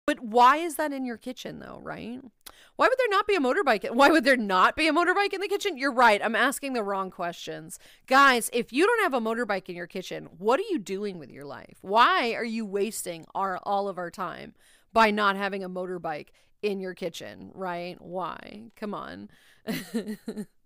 But why is that in your kitchen though, right? Why would there not be a motorbike? Why would there not be a motorbike in the kitchen? You're right. I'm asking the wrong questions. Guys, if you don't have a motorbike in your kitchen, what are you doing with your life? Why are you wasting all of our time by not having a motorbike in your kitchen, right? Why? Come on.